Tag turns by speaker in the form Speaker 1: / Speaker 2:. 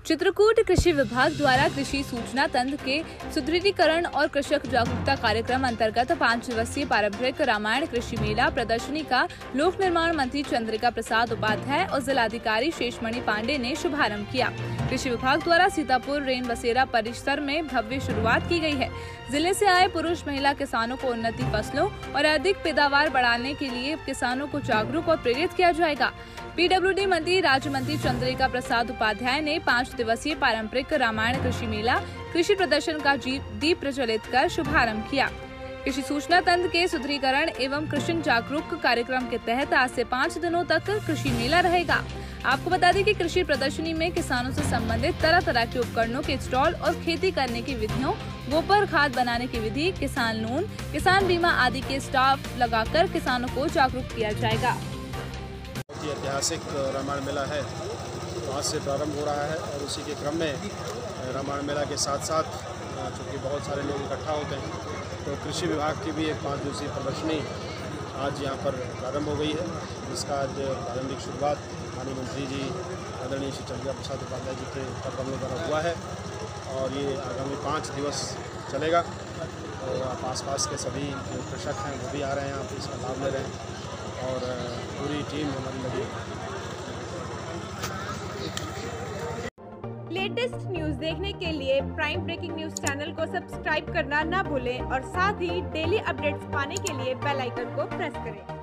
Speaker 1: चित्रकूट कृषि विभाग द्वारा कृषि सूचना तंत्र के सुदृढ़ीकरण और कृषक जागरूकता कार्यक्रम अंतर्गत 5 दिवसीय पारंपरिक रामायण कृषि मेला प्रदर्शनी का लोक निर्माण मंत्री चंद्रिका प्रसाद उपाध्याय और जिलाधिकारी शेषमणि पांडे ने शुभारंभ किया। कृषि विभाग द्वारा सीतापुर रेन बसेरा परिसर में भव्य शुरुआत की गई है। जिले से आए पुरुष महिला किसानों को उन्नति फसलों और अधिक पैदावार बढ़ाने के लिए किसानों को जागरूक और प्रेरित किया जाएगा। पीडब्ल्यूडी मंत्री राज्य मंत्री चंद्रिका प्रसाद उपाध्याय ने 5 दिवसीय पारंपरिक रामायण कृषि मेला कृषि प्रदर्शन का दीप प्रज्वलित कर शुभारंभ किया। कृषि सूचना तंत्र के सुदृढ़ीकरण एवं कृषि जागरूक कार्यक्रम के तहत आज से 5 दिनों तक कृषि मेला रहेगा। आपको बता दें कि कृषि प्रदर्शनी में किसानों से संबंधित तरह तरह के उपकरणों के स्टॉल और खेती करने की विधियों, गोबर खाद बनाने की विधि, किसान लोन, किसान बीमा आदि के स्टॉल लगाकर किसानों को जागरूक किया जाएगा।
Speaker 2: ऐतिहासिक रामायण मेला है तो आज से प्रारंभ हो रहा है और उसी के क्रम में रामायण मेला के साथ साथ चूँकि बहुत सारे लोग इकट्ठा होते हैं तो कृषि विभाग की भी एक 5 दिवसीय प्रदर्शनी आज यहाँ पर प्रारंभ हो गई है, जिसका आज प्रारंभिक शुरुआत माननीय मंत्री जी आदरणीय श्री चंद्रिका प्रसाद उपाध्याय जी के कदमों द्वारा हुआ है और ये आगामी 5 दिवस चलेगा। तो आप आसपास के सभी जो कृषक हैं वो भी आ रहे हैं, आप इसका लाभ ले रहे हैं और पूरी टीम हमारी लगी।
Speaker 3: लेटेस्ट न्यूज देखने के लिए प्राइम ब्रेकिंग न्यूज चैनल को सब्सक्राइब करना ना भूलें और साथ ही डेली अपडेट्स पाने के लिए बेल आइकन को प्रेस करें।